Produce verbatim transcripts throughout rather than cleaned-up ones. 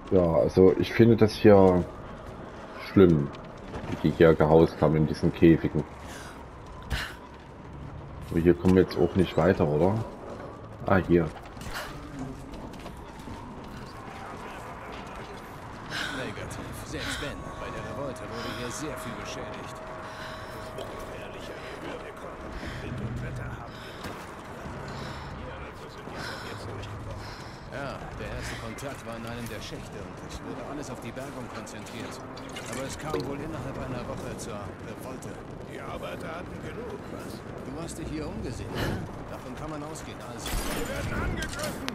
Ja, also ich finde das hier schlimm, wie die hier gehaust haben in diesen Käfigen. Aber hier kommen wir jetzt auch nicht weiter, oder? Ah, hier. Negativ. Selbst wenn. Bei der Revolte wurde hier sehr viel beschädigt. Es wird gefährlicher, je höher wir kommen. Wind und Wetter haben wir noch nicht gebracht. Ja, also sind die Sowjets durchgebrochen. Ja, der erste Kontakt war in einem der Schächte und es wurde alles auf die Bergung konzentriert. Aber es kam wohl innerhalb einer Woche zur Revolte. Die Arbeiter hatten genug, was? Du hast dich hier umgesehen, ne? Davon kann man ausgehen. Also, Wir werden angegriffen!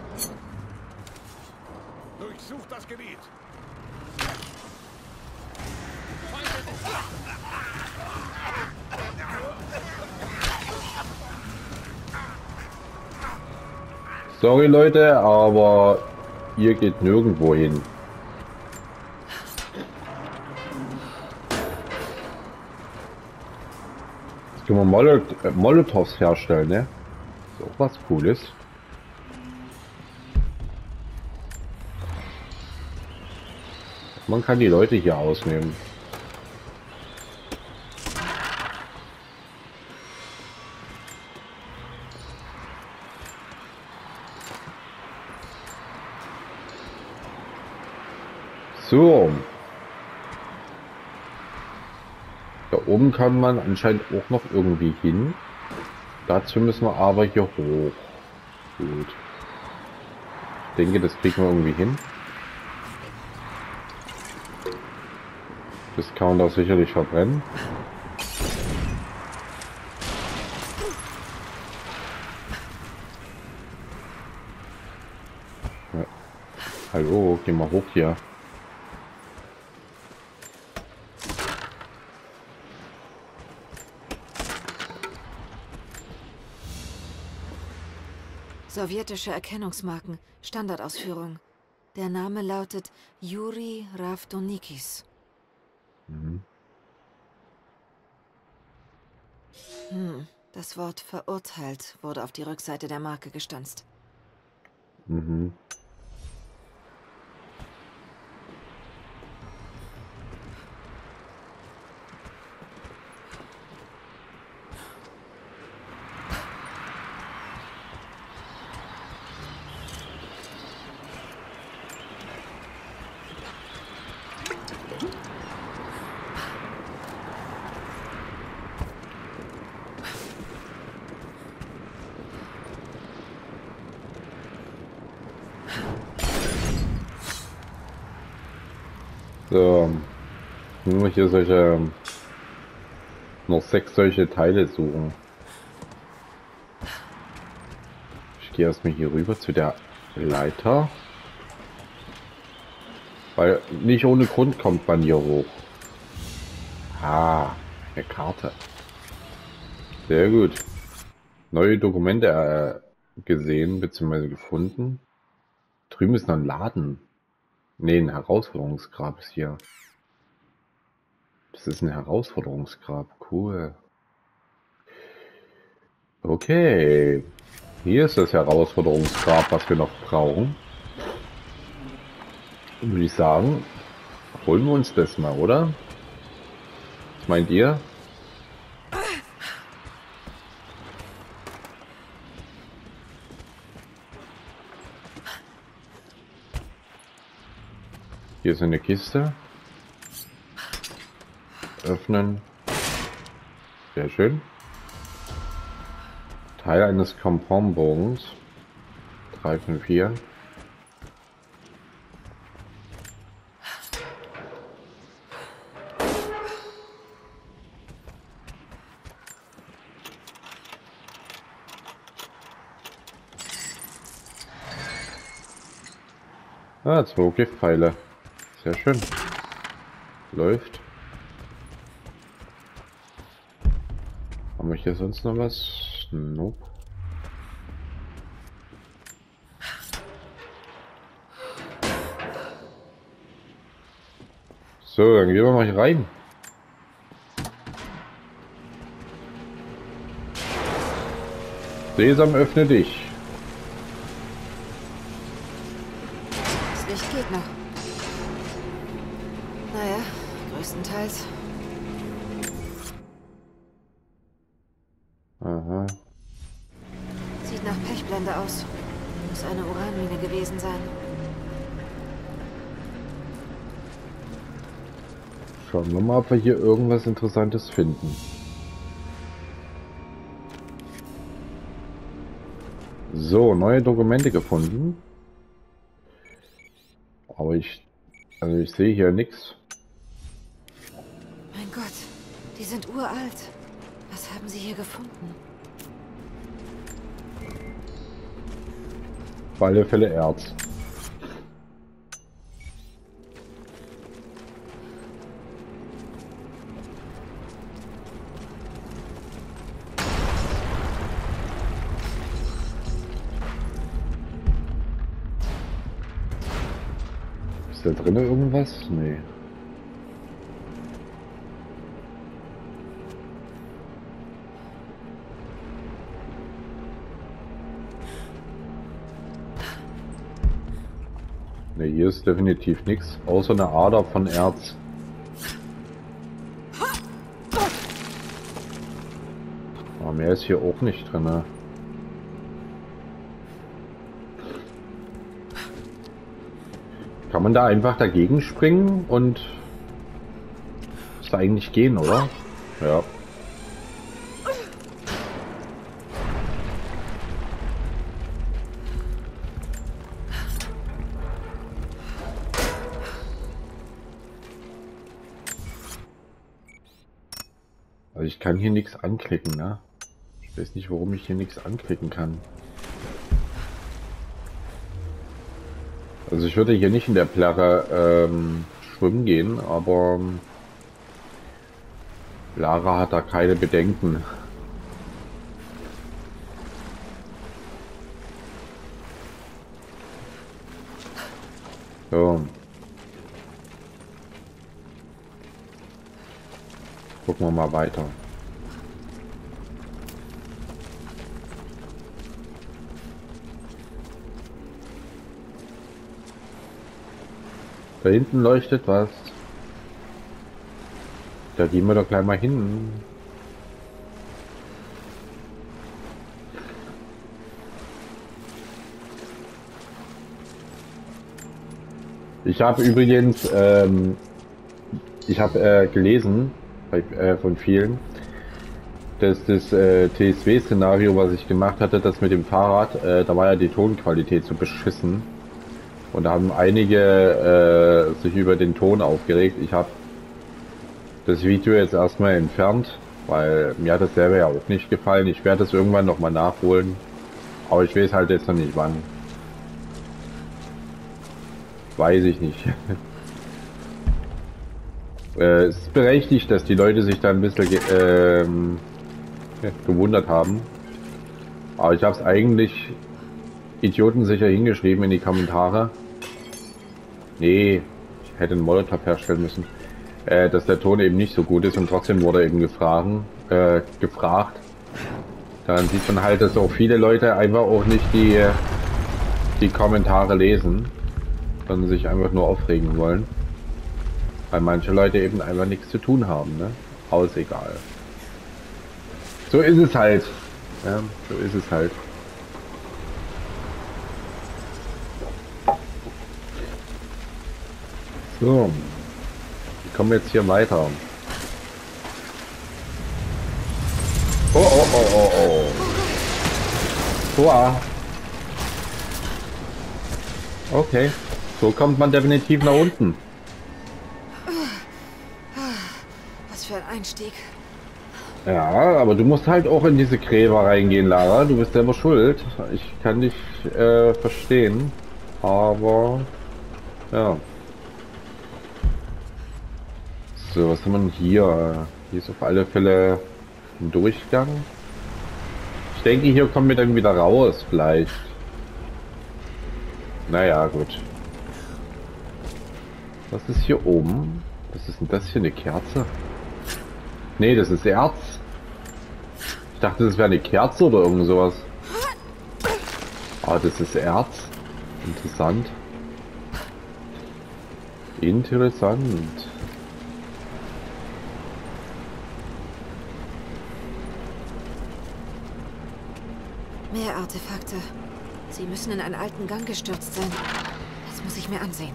Durchsucht das Gebiet! Sorry Leute, aber ihr geht nirgendwo hin. Jetzt können wir Molot äh, Molotovs herstellen, ne? Ist auch was Cooles. Man kann die Leute hier ausnehmen. So. Da oben kann man anscheinend auch noch irgendwie hin. Dazu müssen wir aber hier hoch. Gut. Ich denke, das kriegen wir irgendwie hin. Das kann man da sicherlich verbrennen. Ja. Hallo, geh mal hoch hier. Sowjetische Erkennungsmarken, Standardausführung. Der Name lautet Juri Ravdonikis. Mhm. Hm, das Wort verurteilt wurde auf die Rückseite der Marke gestanzt. Mhm. So, nur hier solche, noch sechs solche Teile suchen. Ich gehe erstmal hier rüber zu der Leiter. Weil nicht ohne Grund kommt man hier hoch. Ah, eine Karte. Sehr gut. Neue Dokumente äh, gesehen bzw. gefunden. Drüben ist noch ein Laden. Ne, ein Herausforderungsgrab ist hier. Das ist ein Herausforderungsgrab. Cool. Okay. Hier ist das Herausforderungsgrab, was wir noch brauchen. Und würde ich sagen, holen wir uns das mal, oder? Was meint ihr? Hier ist eine Kiste. Öffnen. Sehr schön. Teil eines Komponbogens. drei von vier. Ah, zwei Giftpfeile. Sehr schön. Läuft. Haben wir hier sonst noch was? Nope. So, dann gehen wir mal hier rein. Sesam, öffne dich. Das Licht geht noch. Naja, größtenteils. Aha. Sieht nach Pechblende aus. Muss eine Uranmine gewesen sein. Schauen wir mal, ob wir hier irgendwas Interessantes finden. So, neue Dokumente gefunden. Aber ich, also ich sehe hier nichts. Mein Gott, die sind uralt. Was haben sie hier gefunden? Auf alle Fälle Erz. Ist da drin irgendwas? Nee. Ne, hier ist definitiv nichts, außer eine Ader von Erz. Aber mehr ist hier auch nicht drin. Ne? Kann man da einfach dagegen springen und ist da eigentlich gehen, oder? Ja. Also ich kann hier nichts anklicken, ne? Ich weiß nicht, warum ich hier nichts anklicken kann. Also ich würde hier nicht in der Plärre ähm, schwimmen gehen, aber Lara hat da keine Bedenken. So. Gucken wir mal weiter. Da hinten leuchtet was. Da gehen wir doch gleich mal hin. Ich habe übrigens, ähm, ich habe äh, gelesen bei, äh, von vielen, dass das äh, T S W-Szenario, was ich gemacht hatte, das mit dem Fahrrad, äh, da war ja die Tonqualität so beschissen. Und da haben einige äh, sich über den Ton aufgeregt. Ich habe das Video jetzt erstmal entfernt, weil mir hat das selber ja auch nicht gefallen. Ich werde es irgendwann nochmal nachholen, aber ich weiß halt jetzt noch nicht wann. Weiß ich nicht. äh, es ist berechtigt, dass die Leute sich da ein bisschen ge ähm, ja, gewundert haben. Aber ich habe es eigentlich idiotensicher hingeschrieben in die Kommentare. Nee, ich hätte einen Molotow herstellen müssen. Äh, dass der Ton eben nicht so gut ist und trotzdem wurde eben gefragt. Äh, gefragt. Dann sieht man halt, dass auch viele Leute einfach auch nicht die, die Kommentare lesen, sondern sich einfach nur aufregen wollen. Weil manche Leute eben einfach nichts zu tun haben, ne? Aber ist egal. So ist es halt. Ja, so ist es halt. So, wir kommen jetzt hier weiter. Oh, oh, oh, oh, oh. Wow. Okay, so kommt man definitiv nach unten. Was für ein Einstieg. Ja, aber du musst halt auch in diese Gräber reingehen, Lara. Du bist selber schuld. Ich kann dich äh, verstehen, aber ja. So, was haben wir denn hier? Hier ist auf alle Fälle ein Durchgang. Ich denke, hier kommen wir dann wieder raus, vielleicht. Naja, gut. Was ist hier oben? Was ist denn das hier? Eine Kerze? Nee, das ist Erz. Ich dachte, das wäre eine Kerze oder irgend sowas. Ah, das ist Erz. Interessant. Interessant. Mehr Artefakte. Sie müssen in einen alten Gang gestürzt sein. Das muss ich mir ansehen.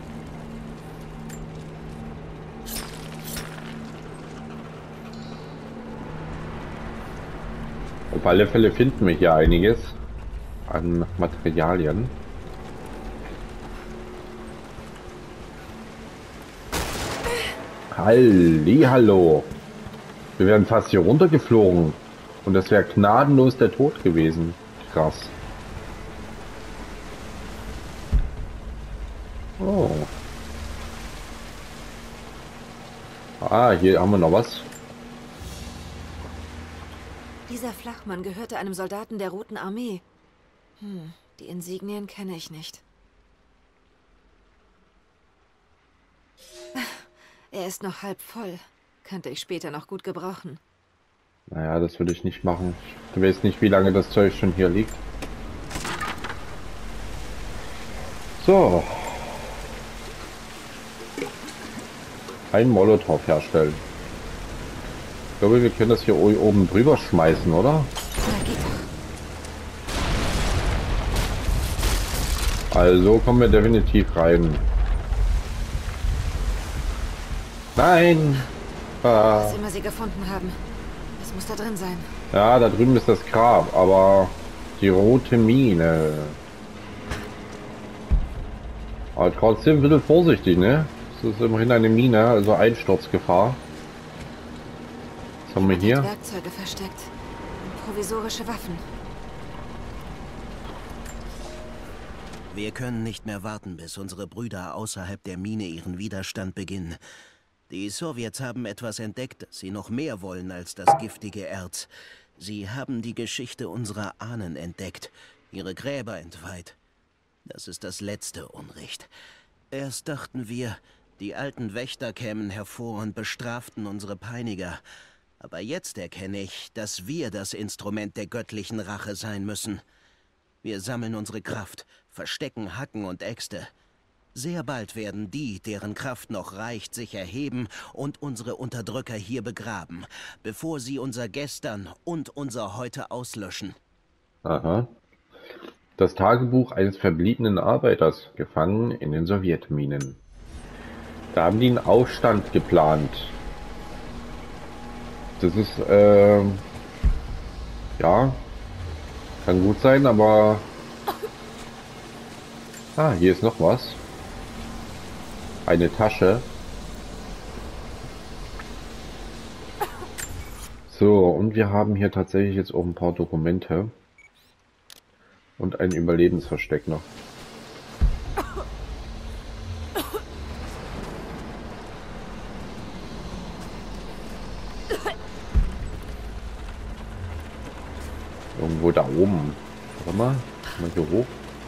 Auf alle Fälle finden wir hier einiges an Materialien. Hallihallo. Wir wären fast hier runtergeflogen. Und das wäre gnadenlos der Tod gewesen. Krass. Oh. Ah, hier haben wir noch was. Dieser Flachmann gehörte einem Soldaten der Roten Armee. Hm, die Insignien kenne ich nicht. Er ist noch halb voll. Könnte ich später noch gut gebrauchen. Naja, das würde ich nicht machen. Ich weiß nicht, wie lange das Zeug schon hier liegt. So. Ein Molotow herstellen. Ich glaube, wir können das hier oben drüber schmeißen, oder? Na, geht doch. Also kommen wir definitiv rein. Nein! Ah. Was immer sie gefunden haben. Es muss da drin sein. Ja, da drüben ist das Grab, aber die rote Mine. Aber trotzdem ein bisschen vorsichtig, ne? Das ist immerhin eine Mine, also Einsturzgefahr. Was haben wir hier? Hat Werkzeuge versteckt. Und provisorische Waffen. Wir können nicht mehr warten, bis unsere Brüder außerhalb der Mine ihren Widerstand beginnen. Die Sowjets haben etwas entdeckt, das sie noch mehr wollen als das giftige Erz. Sie haben die Geschichte unserer Ahnen entdeckt, ihre Gräber entweiht. Das ist das letzte Unrecht. Erst dachten wir, die alten Wächter kämen hervor und bestraften unsere Peiniger. Aber jetzt erkenne ich, dass wir das Instrument der göttlichen Rache sein müssen. Wir sammeln unsere Kraft, verstecken Hacken und Äxte. Sehr bald werden die, deren Kraft noch reicht, sich erheben und unsere Unterdrücker hier begraben, bevor sie unser Gestern und unser Heute auslöschen. Aha. Das Tagebuch eines verbliebenen Arbeiters, gefangen in den Sowjetminen. Da haben die einen Aufstand geplant. Das ist, äh, ja, kann gut sein, aber... Ah, hier ist noch was. Eine Tasche. So, und wir haben hier tatsächlich jetzt auch ein paar Dokumente. Und ein Überlebensversteck noch. Irgendwo da oben. Warte mal. Mal hier hoch.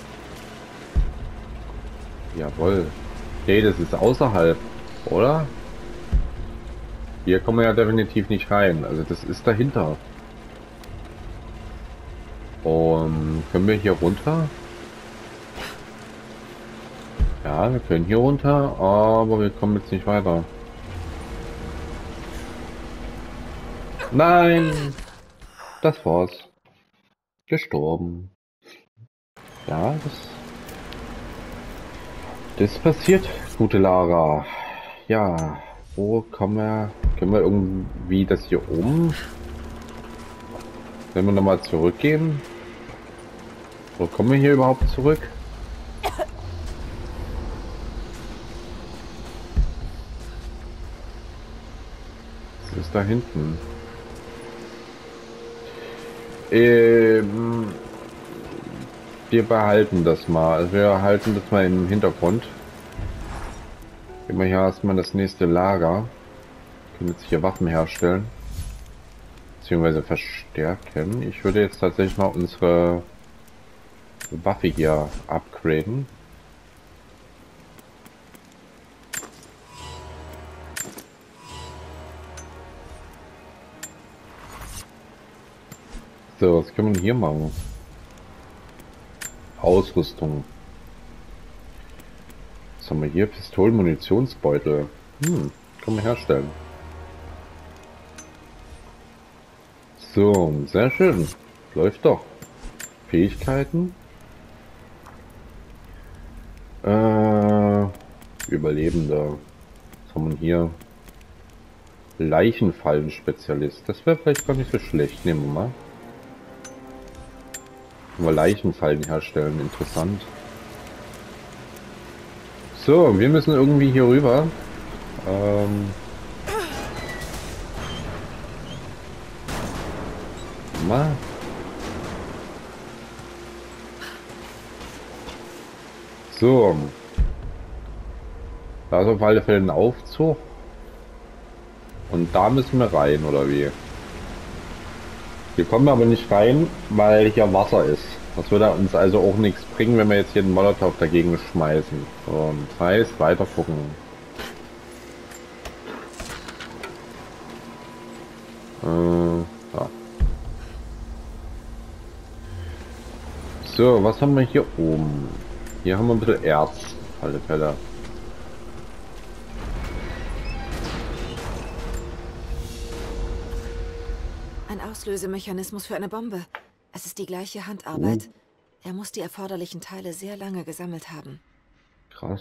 Jawohl. Nee, das ist außerhalb, oder? Hier kommen wir ja definitiv nicht rein. Also das ist dahinter. Und können wir hier runter? Ja, wir können hier runter, aber wir kommen jetzt nicht weiter. Nein! Das war's. Gestorben. Ja, das... Das passiert, gute Lara. Ja, wo kommen wir... Können wir irgendwie das hier oben... Wenn wir nochmal zurückgehen? Wo kommen wir hier überhaupt zurück? Was ist da hinten? Ähm, wir behalten das mal. Also wir halten das mal im Hintergrund. Gehen wir hier erstmal das nächste Lager. Wir können jetzt hier Waffen herstellen. Beziehungsweise verstärken. Ich würde jetzt tatsächlich mal unsere Waffe hier upgraden. So, was können wir hier machen? Ausrüstung. Was haben wir hier? Pistolen, Munitionsbeutel. Hm, können wir herstellen. So, sehr schön. Läuft doch. Fähigkeiten. Äh, Überlebende. Was haben wir hier? Leichenfallen-Spezialist. Das wäre vielleicht gar nicht so schlecht. Nehmen wir mal. Können wir Leichenfallen herstellen. Interessant. So, wir müssen irgendwie hier rüber. Ähm... Mal. So. Da ist auf alle Fälle ein Aufzug. Und da müssen wir rein, oder wie? Hier kommen wir aber nicht rein, weil hier Wasser ist. Das würde uns also auch nichts bringen, wenn wir jetzt hier einen Molotow dagegen schmeißen. So, das heißt, weiter gucken. Äh, ja. So, was haben wir hier oben? Hier haben wir ein bisschen Erz, auf alle Fälle. Ein Auslösemechanismus für eine Bombe. Es ist die gleiche Handarbeit. Uh. Er muss die erforderlichen Teile sehr lange gesammelt haben. Krass.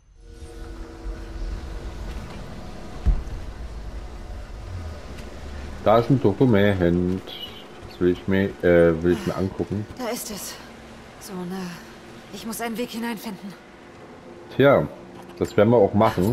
Da ist ein Dokument. Das will ich mir, äh, will ich mir angucken. Da ist es. So nah. Ich muss einen Weg hineinfinden. Tja, das werden wir auch machen.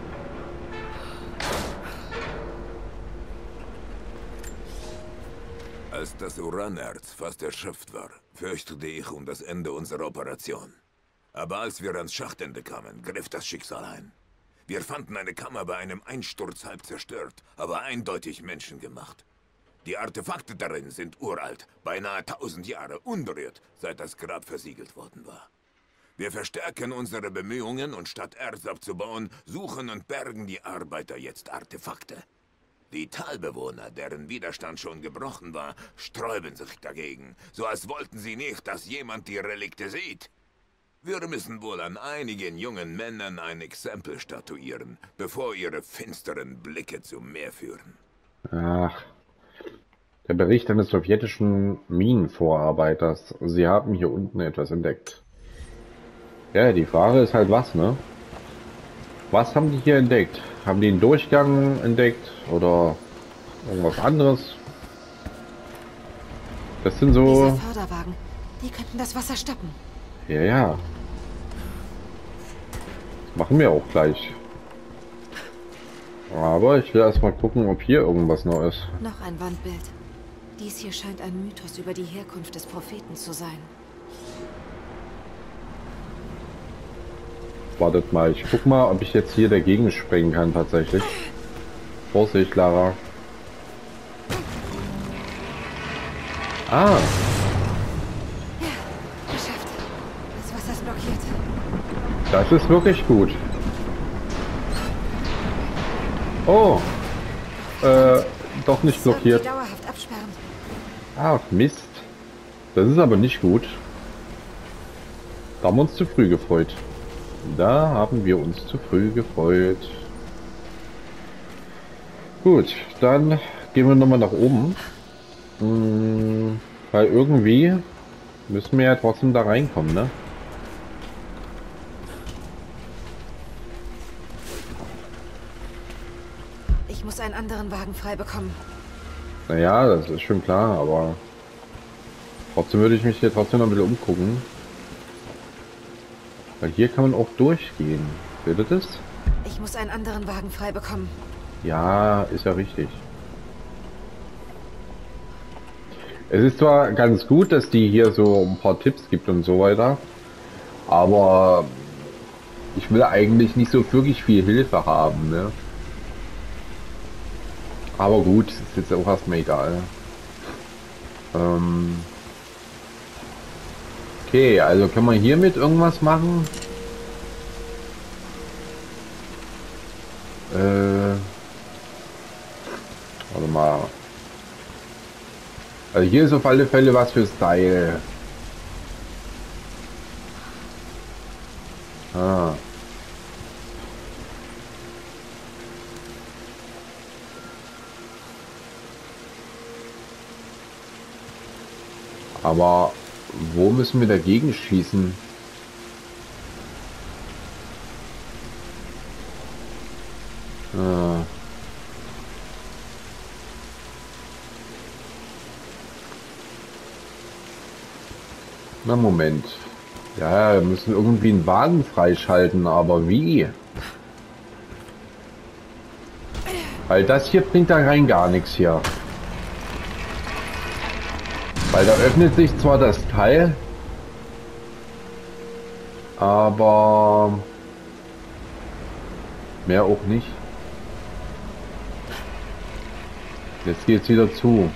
Als das Uranerz fast erschöpft war, fürchtete ich um das Ende unserer Operation. Aber als wir ans Schachtende kamen, griff das Schicksal ein. Wir fanden eine Kammer bei einem Einsturz halb zerstört, aber eindeutig menschengemacht. Die Artefakte darin sind uralt, beinahe tausend Jahre, unberührt, seit das Grab versiegelt worden war. Wir verstärken unsere Bemühungen und statt Erz abzubauen, suchen und bergen die Arbeiter jetzt Artefakte. Die Talbewohner, deren Widerstand schon gebrochen war, sträuben sich dagegen, so als wollten sie nicht, dass jemand die Relikte sieht. Wir müssen wohl an einigen jungen Männern ein Exempel statuieren, bevor ihre finsteren Blicke zum Meer führen. Ach, der Bericht eines sowjetischen Minenvorarbeiters. Sie haben hier unten etwas entdeckt. Ja, die Frage ist halt was, ne? Was haben die hier entdeckt? Haben die einen Durchgang entdeckt oder irgendwas anderes? Das sind so... Diese Förderwagen, die könnten das Wasser stoppen. Ja, ja. Das machen wir auch gleich. Aber ich will erstmal gucken, ob hier irgendwas noch ist. Noch ein Wandbild. Dies hier scheint ein Mythos über die Herkunft des Propheten zu sein. Wartet mal, ich guck mal, ob ich jetzt hier dagegen springen kann tatsächlich. Vorsicht, Lara. Ah, Ja, geschafft. Das Wasser ist blockiert. das ist wirklich gut. Oh, äh, doch nicht Sollten blockiert. die dauerhaft absperren. Ach, Mist. Das ist aber nicht gut. Da haben wir uns zu früh gefreut. Da haben wir uns zu früh gefreut. Gut, dann gehen wir nochmal nach oben. Hm, weil irgendwie müssen wir ja trotzdem da reinkommen, ne? Ich muss einen anderen Wagen frei bekommen. Naja, das ist schon klar, aber trotzdem würde ich mich hier trotzdem noch ein bisschen umgucken. Weil hier kann man auch durchgehen. Seht ihr das? Ich muss einen anderen Wagen frei bekommen. Ja, ist ja richtig. Es ist zwar ganz gut, dass die hier so ein paar Tipps gibt und so weiter, aber ich will eigentlich nicht so wirklich viel Hilfe haben, ne? Aber gut, ist jetzt auch erstmal egal. Ähm okay, also kann man hiermit irgendwas machen? Äh Warte mal. Also hier ist auf alle Fälle was für Style. Ah. Aber wo müssen wir dagegen schießen? Äh. Na Moment. Ja, wir müssen irgendwie einen Wagen freischalten, aber wie? Weil das hier bringt da rein gar nichts hier. Weil da öffnet sich zwar das Teil, aber mehr auch nicht. Jetzt geht's wieder zu.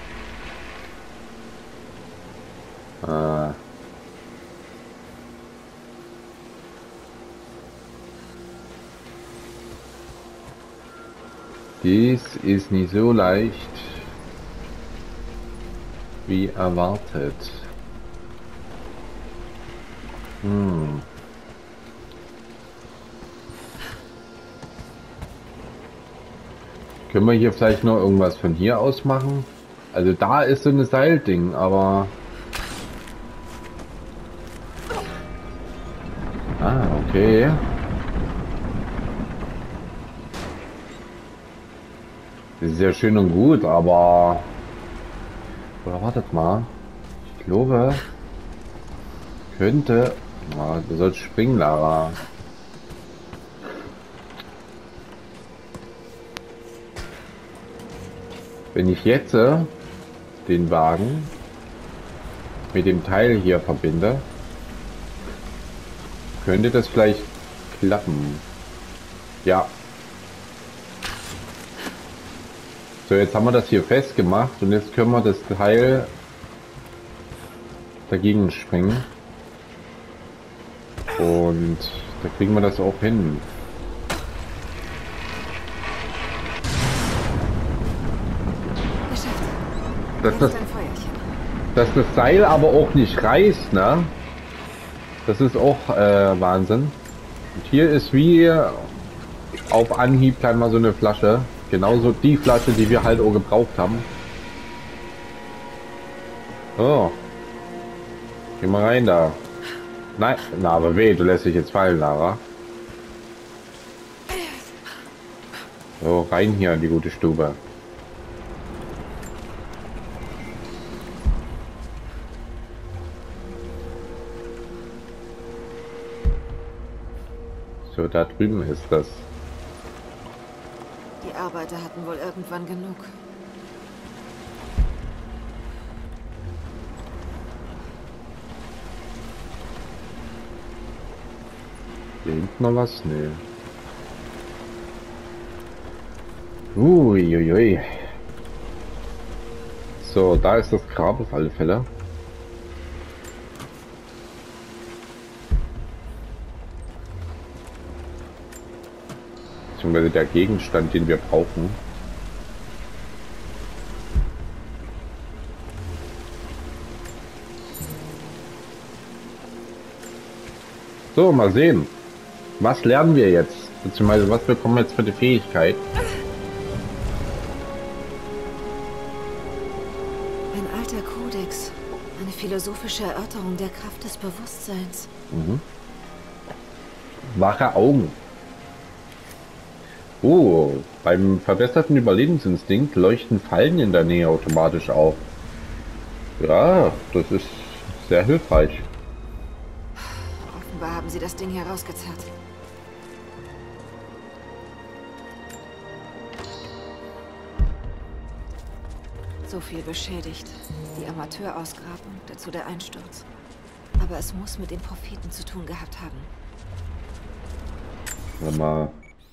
Äh. Dies ist nicht so leicht wie erwartet. Hm. Können wir hier vielleicht noch irgendwas von hier aus machen? Also da ist so ein Seilding, aber... Ah, okay. Das ist ja schön und gut, aber... Oder wartet mal. Ich glaube... Könnte... Oh, du sollst springen, Lara. Wenn ich jetzt äh, den Wagen mit dem Teil hier verbinde, könnte das vielleicht klappen. Ja. So, jetzt haben wir das hier festgemacht und jetzt können wir das Teil dagegen springen. Und da kriegen wir das auch hin. Dass das, dass das Seil aber auch nicht reißt, ne? Das ist auch äh, Wahnsinn. Und hier ist wie auf Anhieb gleich mal so eine Flasche. Genauso die Flasche, die wir halt auch gebraucht haben. Oh. Geh mal rein da. Nein, na aber weh, du lässt dich jetzt fallen, Lara. So, rein hier in die gute Stube. So, da drüben ist das. Die Arbeiter hatten wohl irgendwann genug. Hier hinten noch was? Nee. Uiuiui. So, da ist das Grab auf alle Fälle. Beziehungsweise der Gegenstand, den wir brauchen. So, mal sehen. Was lernen wir jetzt? Beziehungsweise was bekommen wir jetzt für die Fähigkeit? Ein alter Kodex. Eine philosophische Erörterung der Kraft des Bewusstseins. Mhm. Wache Augen. Oh, beim verbesserten Überlebensinstinkt leuchten Fallen in der Nähe automatisch auf. Ja, das ist sehr hilfreich. Offenbar haben sie das Ding hier rausgezerrt. So viel beschädigt. Die Amateurausgrabung, dazu der Einsturz. Aber es muss mit den Propheten zu tun gehabt haben. Warte mal.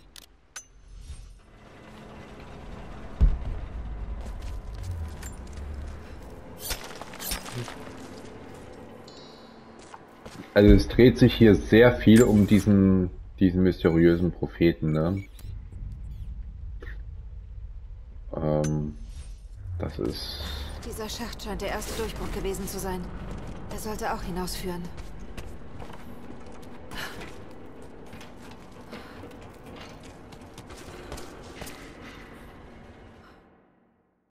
Also es dreht sich hier sehr viel um diesen, diesen mysteriösen Propheten, ne? Ähm, das ist... Dieser Schacht scheint der erste Durchbruch gewesen zu sein. Er sollte auch hinausführen.